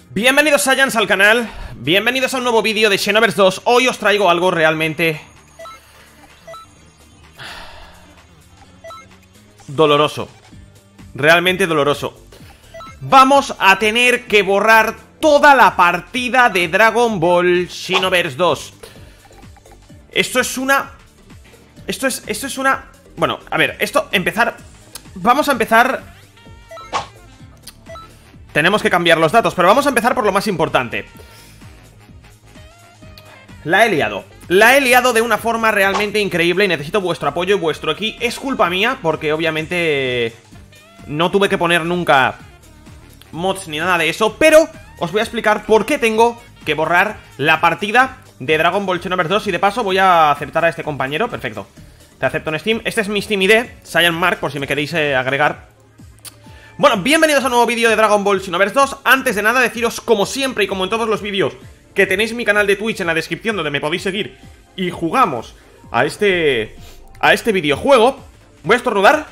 Bienvenidos Saiyans al canal, bienvenidos a un nuevo vídeo de Xenoverse 2. Hoy os traigo algo realmente doloroso. Realmente doloroso. Vamos a tener que borrar toda la partida de Dragon Ball Xenoverse 2. Esto es una... Esto es una... Bueno, a ver, vamos a empezar... Tenemos que cambiar los datos, pero vamos a empezar por lo más importante. La he liado de una forma realmente increíble y necesito vuestro apoyo y vuestro aquí. Es culpa mía, porque obviamente no tuve que poner nunca mods ni nada de eso, pero os voy a explicar por qué tengo que borrar la partida de Dragon Ball Xenoverse 2. Y de paso voy a aceptar a este compañero, perfecto. Te acepto en Steam, este es mi Steam ID, Saiyan Mark, por si me queréis agregar. Bueno, bienvenidos a un nuevo vídeo de Dragon Ball Xenoverse 2. Antes de nada deciros, como siempre y como en todos los vídeos, que tenéis mi canal de Twitch en la descripción, donde me podéis seguir y jugamos a este videojuego. Voy a estornudar.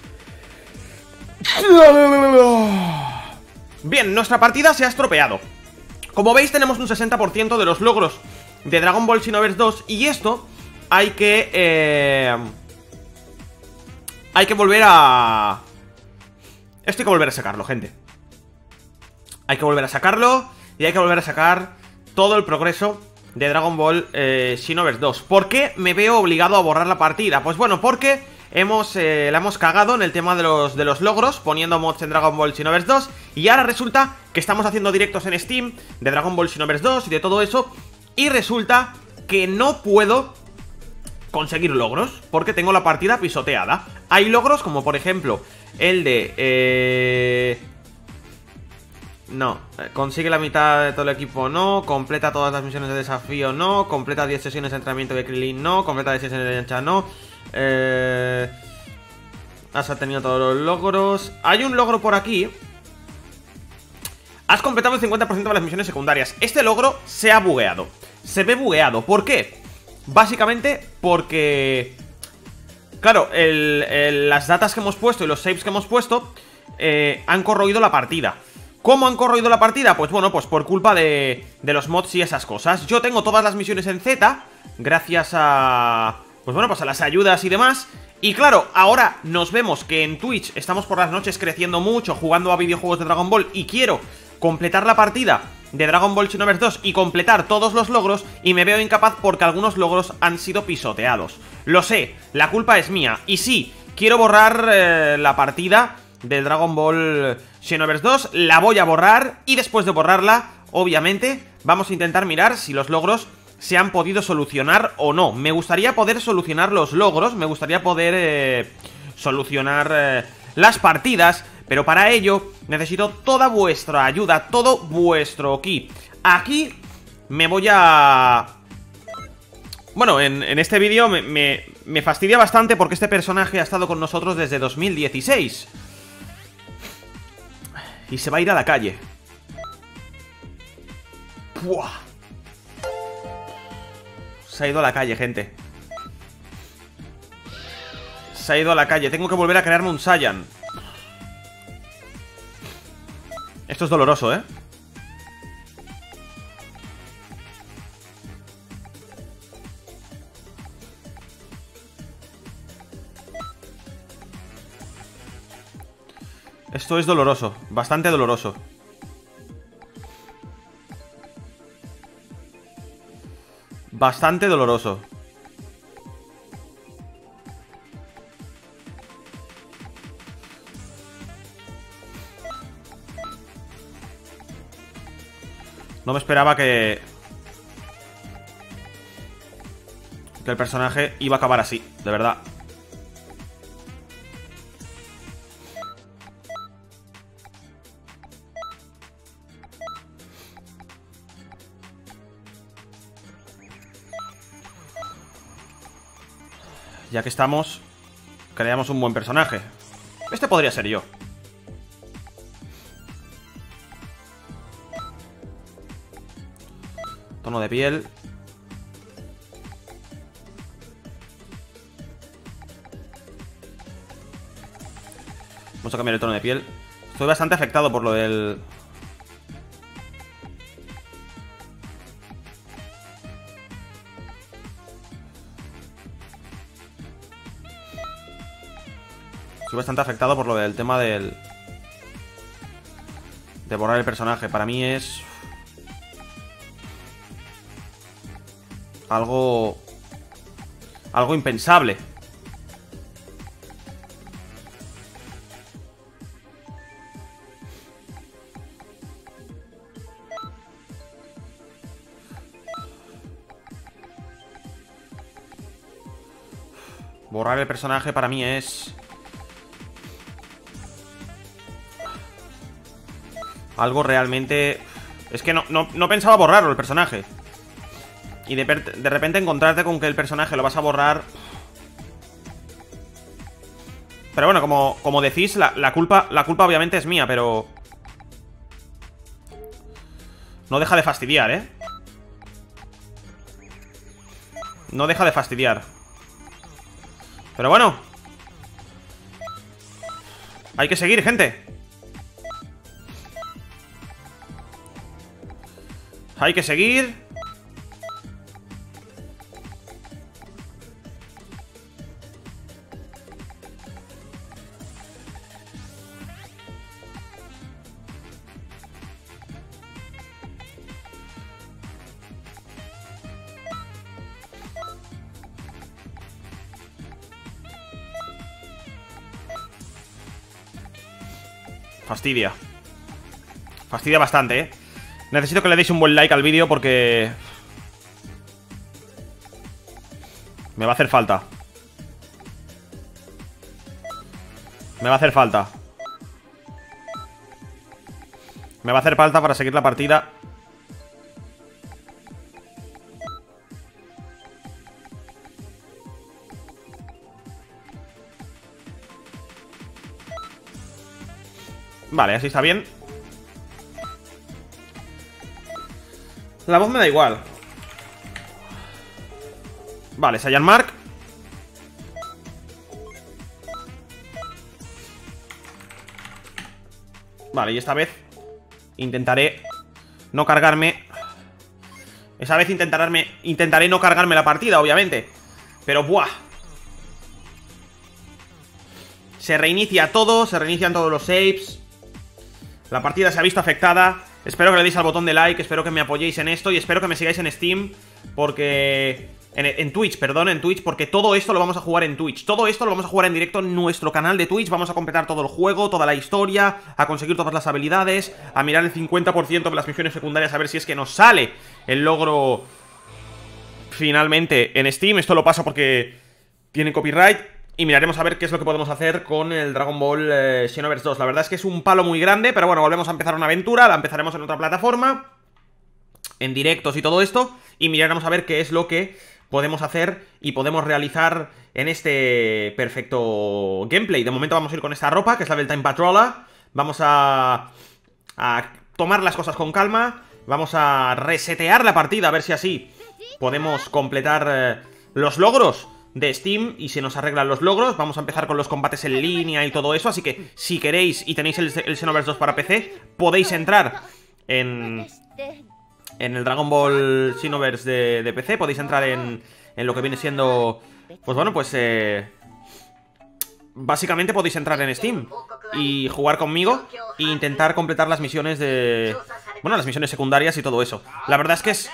Bien, nuestra partida se ha estropeado. Como veis, tenemos un 60% de los logros de Dragon Ball Xenoverse 2. Y esto hay que volver a... Esto hay que volver a sacarlo, gente. Hay que volver a sacarlo. Y hay que volver a sacar todo el progreso de Dragon Ball Xenoverse 2. ¿Por qué me veo obligado a borrar la partida? Pues bueno, porque la hemos cagado en el tema de los logros, poniendo mods en Dragon Ball Xenoverse 2. Y ahora resulta que estamos haciendo directos en Steam de Dragon Ball Xenoverse 2 y de todo eso. Y resulta que no puedo conseguir logros porque tengo la partida pisoteada. Hay logros como por ejemplo el de... No, consigue la mitad de todo el equipo, no. Completa todas las misiones de desafío, no. Completa 10 sesiones de entrenamiento de Krillin, no. Completa 10 sesiones de Yancha, no. Has obtenido todos los logros. Hay un logro por aquí. Has completado el 50% de las misiones secundarias. Este logro se ha bugueado. Se ve bugueado, ¿por qué? Básicamente porque... Claro, las datas que hemos puesto y los saves que hemos puesto han corroído la partida. ¿Cómo han corroído la partida? Pues bueno, pues por culpa de los mods y esas cosas. Yo tengo todas las misiones en Z, gracias a... Pues bueno, pues a las ayudas y demás. Y claro, ahora nos vemos que en Twitch estamos por las noches creciendo mucho, jugando a videojuegos de Dragon Ball. Y quiero completar la partida de Dragon Ball Xenoverse 2 y completar todos los logros, y me veo incapaz porque algunos logros han sido pisoteados. Lo sé, la culpa es mía. Y sí, quiero borrar la partida del Dragon Ball Xenoverse 2. La voy a borrar y después de borrarla, obviamente, vamos a intentar mirar si los logros se han podido solucionar o no. Me gustaría poder solucionar los logros, me gustaría poder solucionar las partidas, pero para ello necesito toda vuestra ayuda, todo vuestro ki. Aquí me voy a... Bueno, en este vídeo me fastidia bastante porque este personaje ha estado con nosotros desde 2016. Y se va a ir a la calle. ¡Puah! Se ha ido a la calle, gente. Se ha ido a la calle. Tengo que volver a crearme un Saiyan. Esto es doloroso, ¿eh? Esto es doloroso, bastante doloroso. Bastante doloroso. No me esperaba que el personaje iba a acabar así, de verdad. Ya que estamos, creamos un buen personaje. Este podría ser yo. Tono de piel. Vamos a cambiar el tono de piel. Estoy bastante afectado por lo del... Estoy bastante afectado por lo del tema de borrar el personaje. Para mí es algo impensable. Borrar el personaje para mí es algo realmente... Es que no pensaba borrarlo el personaje. Y de repente encontrarte con que el personaje lo vas a borrar. Pero bueno, como decís, la culpa obviamente es mía, pero... No deja de fastidiar, ¿eh? No deja de fastidiar. Pero bueno, hay que seguir, gente. Hay que seguir. Fastidia. Fastidia bastante, ¿eh? Necesito que le deis un buen like al vídeo porque... me va a hacer falta. Me va a hacer falta. Me va a hacer falta para seguir la partida. Vale, así está bien. La voz me da igual. Vale, Saiyan Mark. Vale, y esta vez intentaré no cargarme. Esa vez intentaré no cargarme la partida, obviamente. Pero, ¡buah! Se reinicia todo, se reinician todos los saves. La partida se ha visto afectada. Espero que le deis al botón de like, espero que me apoyéis en esto y espero que me sigáis en Steam, porque... En Twitch, perdón, en Twitch, porque todo esto lo vamos a jugar en Twitch. Todo esto lo vamos a jugar en directo en nuestro canal de Twitch. Vamos a completar todo el juego, toda la historia, a conseguir todas las habilidades, a mirar el 50% de las misiones secundarias, a ver si es que nos sale el logro finalmente en Steam. Esto lo paso porque tiene copyright. Y miraremos a ver qué es lo que podemos hacer con el Dragon Ball Xenoverse 2. La verdad es que es un palo muy grande, pero bueno, volvemos a empezar una aventura. La empezaremos en otra plataforma, en directos y todo esto. Y miraremos a ver qué es lo que podemos hacer y podemos realizar en este perfecto gameplay. De momento vamos a ir con esta ropa, que es la del Time Patroller. Vamos a tomar las cosas con calma. Vamos a resetear la partida, a ver si así podemos completar los logros de Steam y se nos arreglan los logros. Vamos a empezar con los combates en línea y todo eso. Así que si queréis y tenéis el Xenoverse 2 para PC, podéis entrar en el Dragon Ball Xenoverse de PC. Podéis entrar en lo que viene siendo... Pues bueno, pues básicamente podéis entrar en Steam y jugar conmigo e intentar completar las misiones de... Bueno, las misiones secundarias y todo eso. La verdad es que es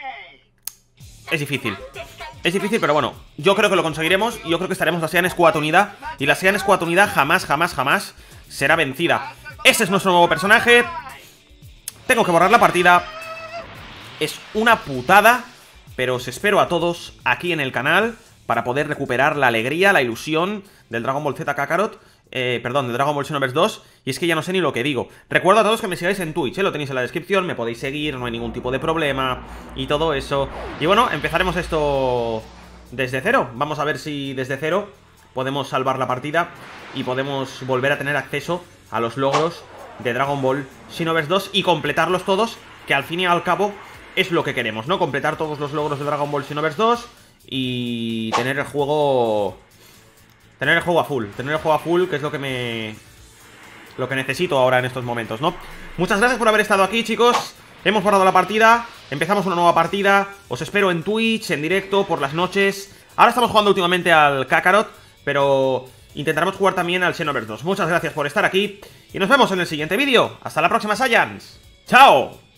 difícil. Es difícil, pero bueno, yo creo que lo conseguiremos. Yo creo que estaremos la Saiyan Squad unida. Y la Saiyan Squad unida jamás, jamás, jamás será vencida. Este es nuestro nuevo personaje. Tengo que borrar la partida. Es una putada, pero os espero a todos aquí en el canal para poder recuperar la alegría, la ilusión del Dragon Ball Z Kakarot. Perdón, del Dragon Ball Xenoverse 2. Y es que ya no sé ni lo que digo. Recuerdo a todos que me sigáis en Twitch, lo tenéis en la descripción, me podéis seguir, no hay ningún tipo de problema y todo eso. Y bueno, empezaremos esto desde cero. Vamos a ver si desde cero podemos salvar la partida y podemos volver a tener acceso a los logros de Dragon Ball Xenoverse 2 y completarlos todos, que al fin y al cabo es lo que queremos, ¿no? Completar todos los logros de Dragon Ball Xenoverse 2 y tener el juego... Tener el juego a full, que es lo que necesito ahora en estos momentos, ¿no? Muchas gracias por haber estado aquí, chicos. Hemos borrado la partida, empezamos una nueva partida. Os espero en Twitch, en directo, por las noches. Ahora estamos jugando últimamente al Kakarot, pero intentaremos jugar también al Xenoverse 2. Muchas gracias por estar aquí y nos vemos en el siguiente vídeo. Hasta la próxima, Saiyans. ¡Chao!